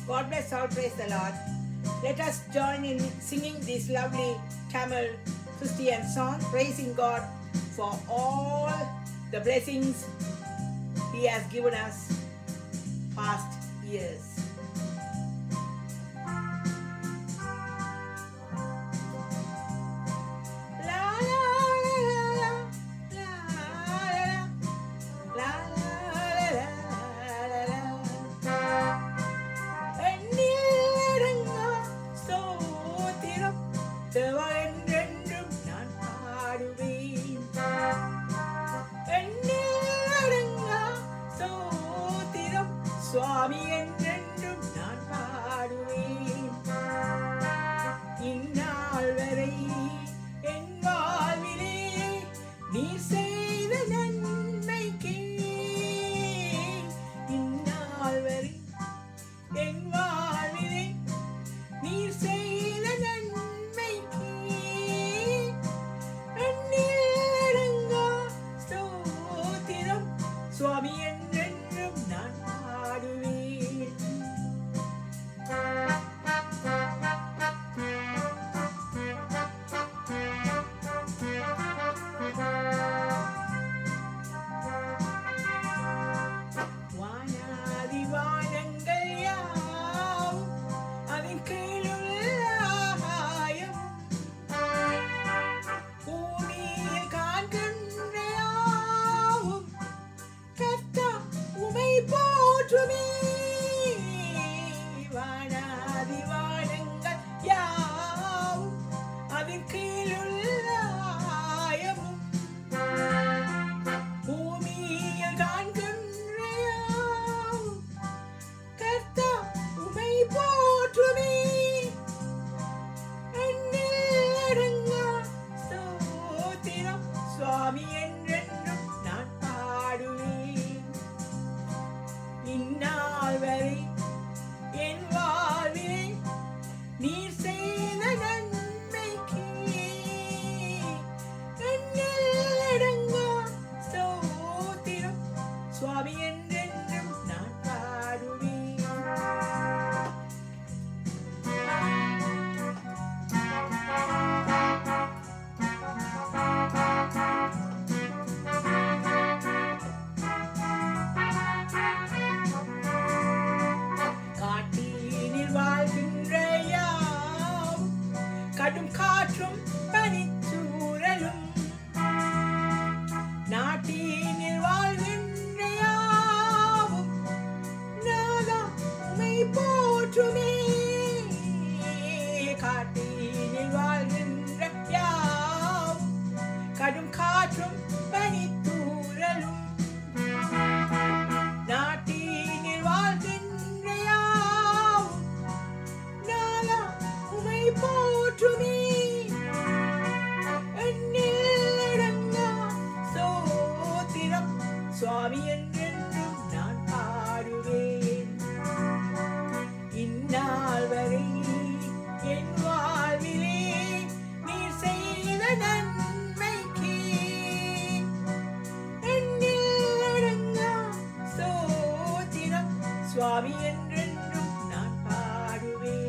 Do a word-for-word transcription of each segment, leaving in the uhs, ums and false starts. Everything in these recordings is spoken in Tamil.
God bless all, praise the Lord. Let us join in singing this lovely Tamil Christian song, praising God for all the blessings He has given us past years. Swami என்றென்றும் நான் பாடுவேன். இந்நாள் வரை என் வாழ்விலே நீர் செய்த நன்மைக்கே, இந்நாள் வரை என் வாழ்விலே நீர் செய்த நன்மைக்கே, அந்நிலடங்கா ஸ்தோத்திரம் சுவாமி என்றென்றும் நான் இந்நாள் வரை என் வாழ்விலே நீர் செய்த நன்மைக்கே, அந்நிலடங்கா ஸ்தோத்திரம் சுவாமி என்றென்றும் நான் பாடுவேன். கடும் காற்றும் பனிச்சூழலும் நாட்டினில் வாழ்கின்ற யாவும் நாதா உம்மை போற்றுமே, காட்டினில் வாழ்கின்ற யாவும் கடும் காற்றும் பனிச்சூழலும் நாட்டினில் வாழ்கின்ற யாவும் நாதா உம்மை போற்றுமே, அந்நிலடங்கா ஸ்தோத்திரம் சுவாமி என்றென்றும் நான் பாடுவேன். இந்நாள் வரை என் வாழ்விலே நீர் செய்த நன்மைக்கே, அந்நிலடங்கா ஸ்தோத்திரம் சுவாமி என்றென்றும் நான் பாடுவேன்.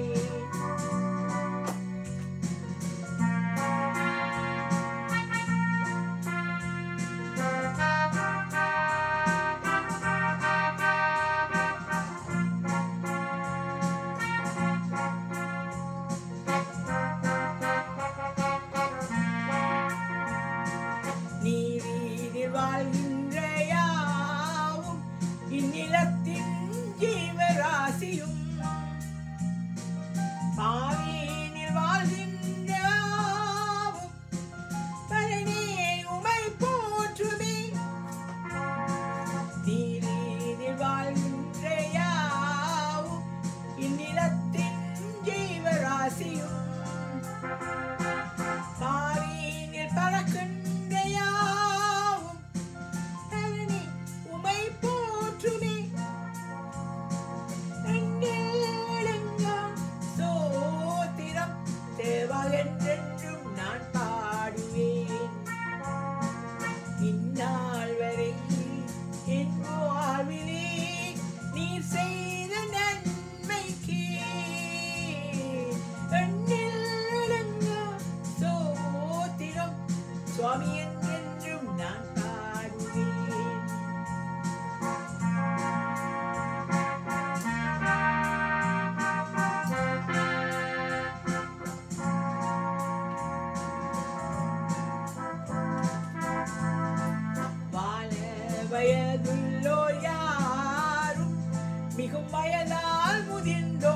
நீரினில் வாழ்கின்ற யாவும் இந்நிலத்தின் ஜீவரா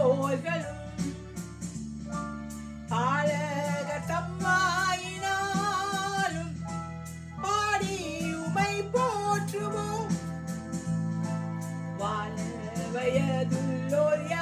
பெரியோர்களும் பாலகர் தம்மாயினாலும் பாடி உமை போற்றுவோம். வாழ வயதுள்ளோர்